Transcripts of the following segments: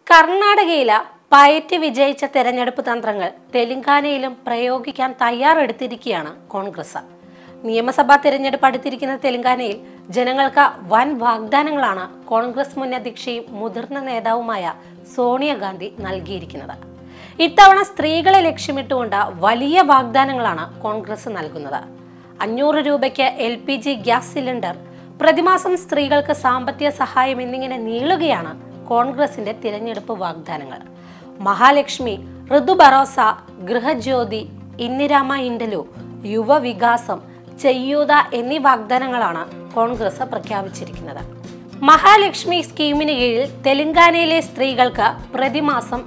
കർണാടകയിലെ പയറ്റി വിജയിച്ച തെരഞ്ഞെടുപ്പ് തന്ത്രങ്ങൾ തെലങ്കാനയിലും പ്രയോഗിക്കാൻ തയ്യാറെടുത്തിരിക്കുകയാണ് കോൺഗ്രസ്. നിയമസഭാ തെരഞ്ഞെടുപ്പ് അടുത്തിരിക്കുന്ന തെലങ്കാനയിൽ ജനങ്ങൾക്ക് വൻ വാഗ്ദാനങ്ങളാണ് കോൺഗ്രസ് മുൻ അധ്യക്ഷയും മുതിർന്ന നേതാവുമായ സോണിയാഗാന്ധി നൽകിയിരിക്കുന്നത്. ഇത്തവണ സ്ത്രീകളെ ലക്ഷ്യമിട്ടുകൊണ്ട് വലിയ വാഗ്ദാനങ്ങളാണ് കോൺഗ്രസ് നൽകുന്നത്. 500 രൂപയ്ക്ക് LPG ഗ്യാസ് സിലിണ്ടർ, പ്രതിമാസം സ്ത്രീകൾക്ക് സാമ്പത്തിക സഹായം എന്നിങ്ങനെ നീളുകയാണ് കോൺഗ്രസിന്റെ തിരഞ്ഞെടുപ്പ് വാഗ്ദാനങ്ങൾ. മഹാലക്ഷ്മി, ഋതു ഭരോസ, ഗൃഹജ്യോതി, ഇന്ദിരാമ ഇൻഡലു, യുവവികാസം, ചെയ്യൂത എന്നീ വാഗ്ദാനങ്ങളാണ് കോൺഗ്രസ് പ്രഖ്യാപിച്ചിരിക്കുന്നത്. മഹാലക്ഷ്മി സ്കീമിന് കീഴിൽ തെലങ്കാനയിലെ സ്ത്രീകൾക്ക് പ്രതിമാസം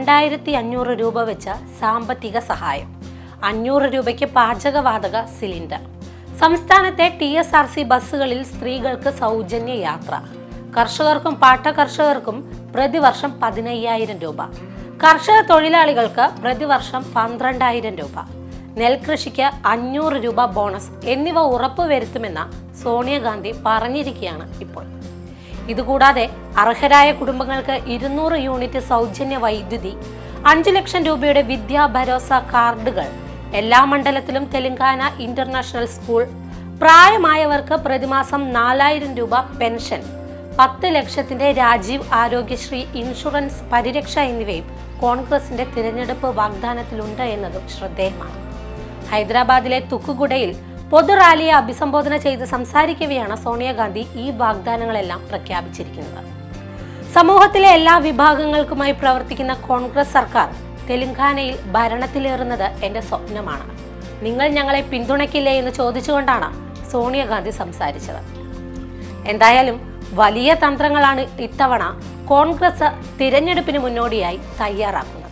2500 രൂപ വെച്ച് സാമ്പത്തിക സഹായം, 500 രൂപയ്ക്ക് പാചകവാതക സിലിണ്ടർ, സംസ്ഥാനത്തെ TSRC ബസ്സുകളിൽ സ്ത്രീകൾക്ക് സൗജന്യ യാത്ര, കർഷകർക്കും പാട്ടകർഷകർക്കും പ്രതിവർഷം 15,000 രൂപ, കർഷക തൊഴിലാളികൾക്ക് പ്രതിവർഷം 12,000 രൂപ, നെൽകൃഷിക്ക് 500 രൂപ ബോണസ് എന്നിവ ഉറപ്പുവരുത്തുമെന്ന് സോണിയാഗാന്ധി പറഞ്ഞിരിക്കുകയാണ് ഇപ്പോൾ. ഇതുകൂടാതെ അർഹരായ കുടുംബങ്ങൾക്ക് 200 യൂണിറ്റ് സൗജന്യ വൈദ്യുതി, 5 ലക്ഷം രൂപയുടെ വിദ്യാ ഭരോസ കാർഡുകൾ, എല്ലാ മണ്ഡലത്തിലും തെലങ്കാന ഇന്റർനാഷണൽ സ്കൂൾ, പ്രായമായവർക്ക് പ്രതിമാസം 4,000 രൂപ പെൻഷൻ, 10 ലക്ഷത്തിന്റെ രാജീവ് ആരോഗ്യശ്രീ ഇൻഷുറൻസ് പരിരക്ഷ എന്നിവയും കോൺഗ്രസിന്റെ തിരഞ്ഞെടുപ്പ് വാഗ്ദാനത്തിലുണ്ട് എന്നതും ശ്രദ്ധേയമാണ്. ഹൈദരാബാദിലെ തുക്കുഗുഡയിൽ പൊതുറാലിയെ അഭിസംബോധന ചെയ്ത് സംസാരിക്കവെയാണ് സോണിയാഗാന്ധി ഈ വാഗ്ദാനങ്ങളെല്ലാം പ്രഖ്യാപിച്ചിരിക്കുന്നത്. സമൂഹത്തിലെ എല്ലാ വിഭാഗങ്ങൾക്കുമായി പ്രവർത്തിക്കുന്ന കോൺഗ്രസ് സർക്കാർ തെലങ്കാനയിൽ ഭരണത്തിലേറുന്നത് എന്റെ സ്വപ്നമാണ്. നിങ്ങൾ ഞങ്ങളെ പിന്തുണയ്ക്കില്ലേ എന്ന് ചോദിച്ചുകൊണ്ടാണ് സോണിയാഗാന്ധി സംസാരിച്ചത്. എന്തായാലും വലിയ തന്ത്രങ്ങളാണ് ഇത്തവണ കോൺഗ്രസ് തിരഞ്ഞെടുപ്പിന് മുന്നോടിയായി തയ്യാറാക്കുന്നത്.